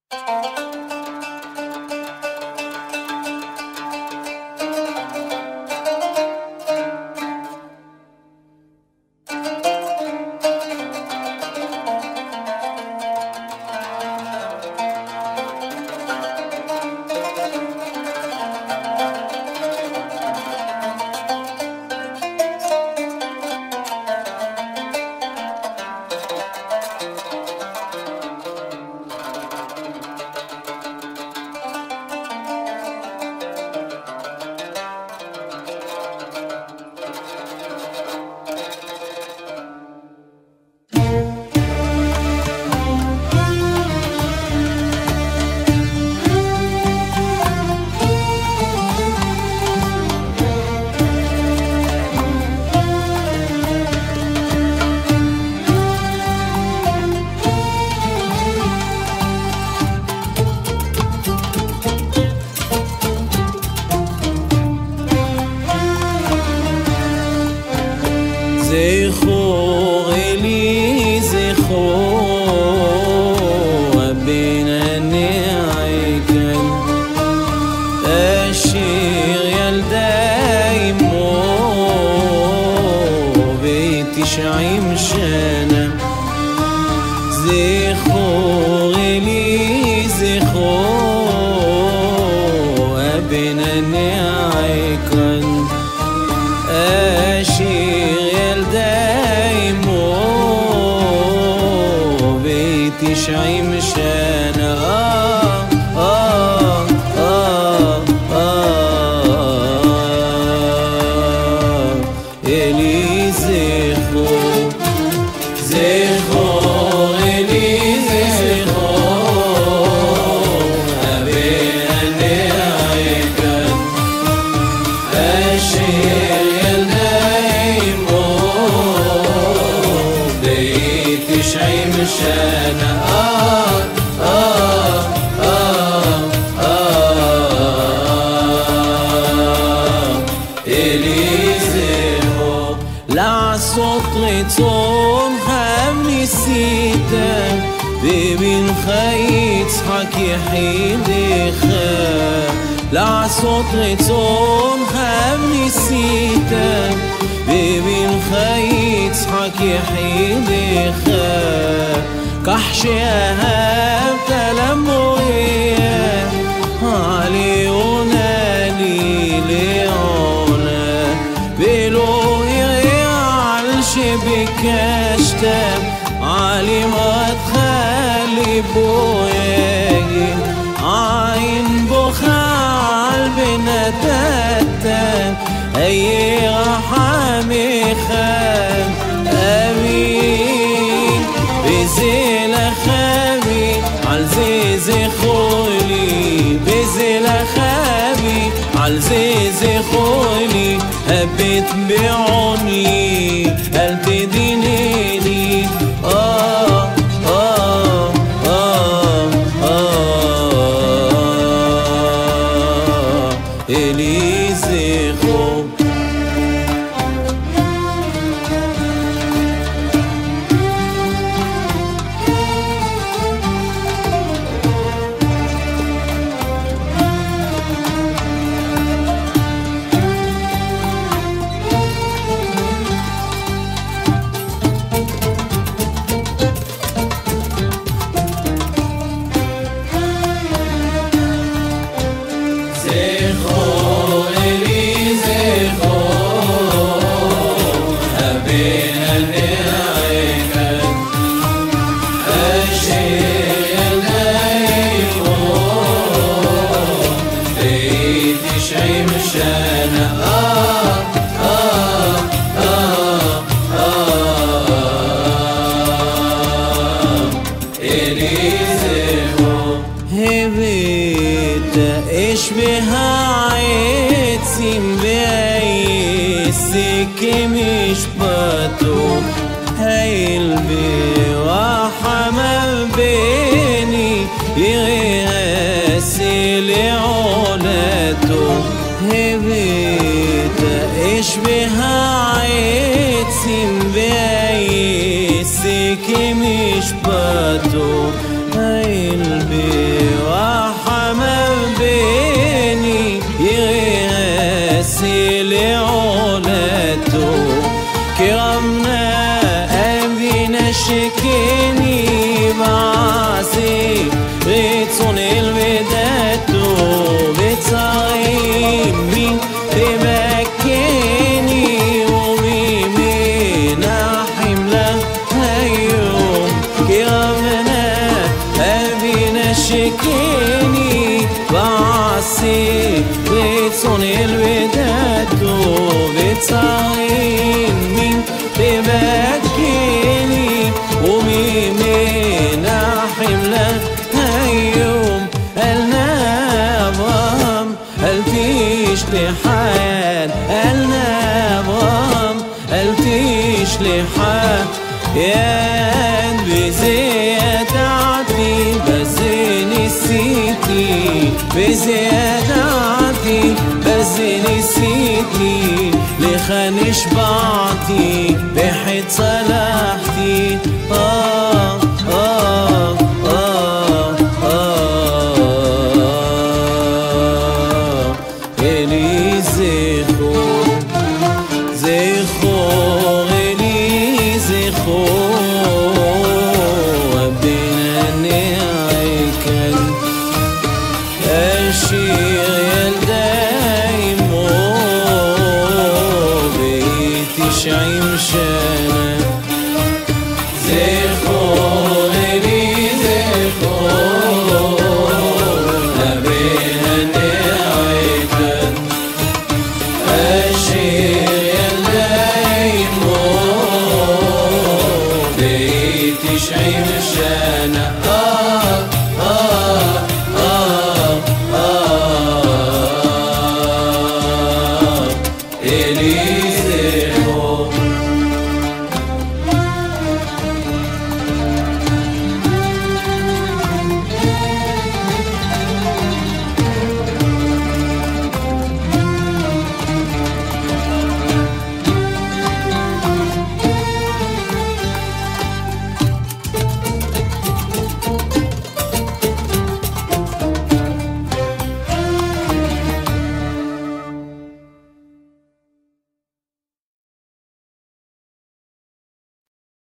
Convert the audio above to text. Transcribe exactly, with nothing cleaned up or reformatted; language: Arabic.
זכור אלי זכור בין הנעקן אשיר ילדי אמו בתשעים שנה זכור אלי זכור בין הנעקן אשיר تسعين سنة آه آه آه آه إلي زخور زخور إلي زخور أبين النعيكن أشير يلديمو بتسعين سنة לעשות רצון חם ניסיתם בבנך יצחק יחידך לעשות רצון חם ניסיתם בבנך יצחק יחידך כך שאהבת למויה עלי עונה לי לעונה ולא שביקשתם עלי מתחלי בויגי עין בוכה על בנתתם איה רחמכם אמין וזה לכבי על זה זכור לי וזה לכבי על זה זכור לי הבט בעוני אל תדיני לי אה אה אה אה אלי זכור אש והעצים והעסק כמשפטו היל ורחמה בני ירעשי לעונתו הבאת אש והעצים והעסק כמשפטו היל شكيني بعصي ريتون الوداد وبتصاين مين ببكيني ومين من حملة هيوم النبام الفيش لحال النبام الفيش لحال يا بزيادتي بزيني سيتي بزيادتي بزيني سيتي لخانش بعتي بحيت صلاحتي آه آه آه آه إلي زيخو زيخو إلي زيخو أبينا نعيكن أشي